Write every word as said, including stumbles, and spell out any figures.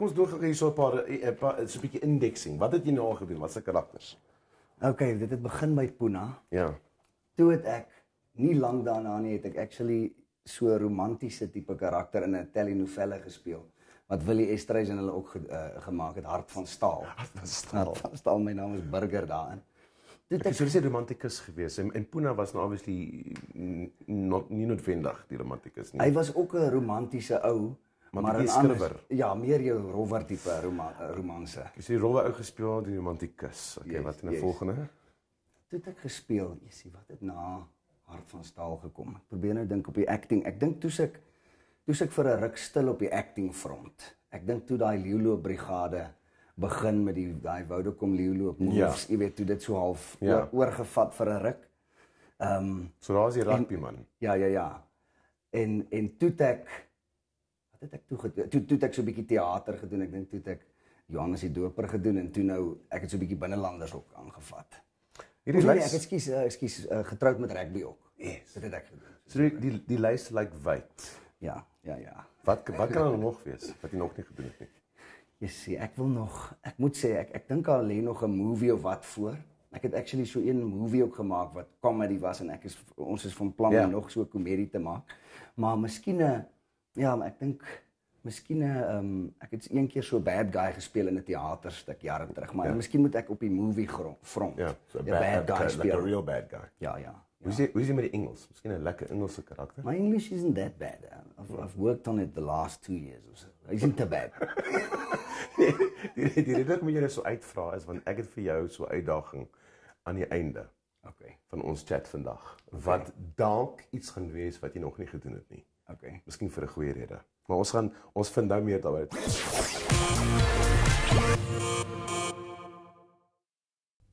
Kom ons doen gou hier so 'n paar, 'n paar so 'n bietjie indexing. Wat het jy nou al gedoen? Wat se karakters? Ok, dit het begin by Puna. Ja. Toe het ek, nie lang daarna nie, het ek actually so 'n romantiese tipe karakter in 'n telenovelle gespeel. Wat Willie Estreys en hulle ook ge, uh, gemaak het, Hart van Staal. Hart van Staal. Hart van Staal, my naam is Burger daarin. Ek het sê romantikus gewees en, en Puna was nou obviously not, nie noodwendig die romantikus nie. Hy was ook 'n romantiese ou, maar, maar 'n skrywer. Ja, meer jou rower tipe roma, romanse. Ek sê rowwe ou gespeel die romantikus. Okay, yes, wat in die yes. volgende? Toe het ek gespeel, jy sien wat het na Hart van Staal gekom. Ek probeer nou dink op die acting. Ek dink toe ek toe ek vir 'n ruk stil op die acting front. Ek dink toe daai Leeuloop brigade begin met die daai Woudekom Leeuloop moves, ja. Jy weet toe dit so half ja. oor, oorgevat vir 'n ruk. Ehm um, so daar's die rugby man. Ja, ja, ja. En en toe ek wat het ek toe gedoen? Toe toe ek so 'n bietjie teater gedoen. Ek dink toe ek Johannes die Doper gedoen en toe nou ek het so 'n bietjie binnelanders ook aangevat. Hierdie nee, lys, ek het skies uh, skies uh, getroud met rugby ook. Yes. Dit het ek gedoen. So die die, die lys lyk like wyd. Ja, ja, ja. Wat wat kan er nog wees wat jy nog nie gedoen het nie? Jy sê ek wil nog, ek moet sê ek ek dink al lê nog 'n movie of wat voor. Ek het actually so een movie ook gemaak wat comedy was en ek is ons is van plan om yeah. nog so 'n komedie te maak. Maar miskien 'n ja, maar ek dink miskien 'n um, ek het een keer so 'n bad guy gespeel in 'n teaterstuk jare terug, maar yeah. miskien moet ek op die movie front. Ja, so 'n bad, bad guy like speel. Like a real bad guy. Ja, ja. Hoe is jy, hoe is jy met die Engels? Miskien 'n lekker Engelse karakter? My English isn't that bad. I've, I've worked on it the last two years or so. It isn't that bad. nee, die die rede hoekom jy dit so uitvra is want ek het vir jou so 'n uitdaging aan die einde okay. van ons chat vandag. Okay. Wat dalk iets gaan wees wat jy nog nie gedoen het nie. Okay. Miskien vir 'n goeie rede. Maar ons gaan ons vind nou meer daaroor.